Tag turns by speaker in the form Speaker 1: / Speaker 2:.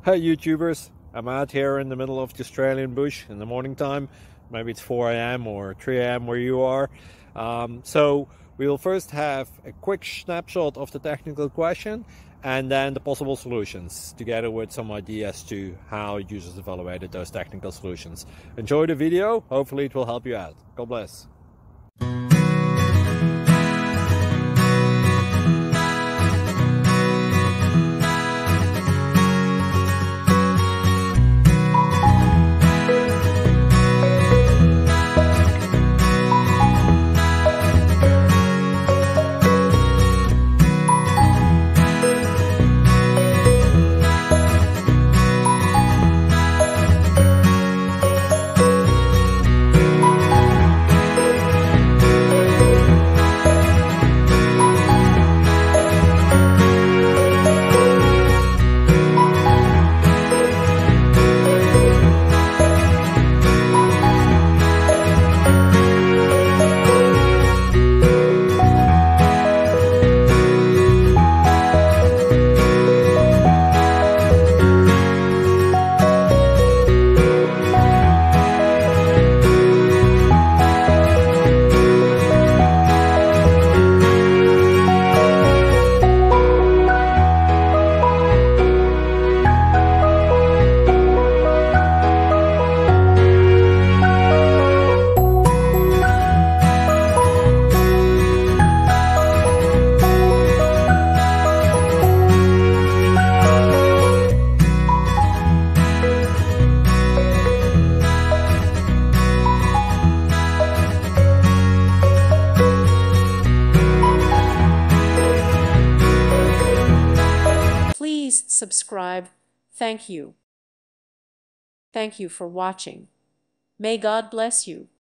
Speaker 1: Hey YouTubers, I'm out here in the middle of the Australian bush in the morning time. Maybe it's 4 a.m. or 3 a.m. where you are. So we'll first have a quick snapshot of the technical question and then the possible solutions, together with some ideas to how users evaluated those technical solutions. Enjoy the video, hopefully it will help you out. God bless.
Speaker 2: Please subscribe. Thank you. Thank you for watching. May God bless you.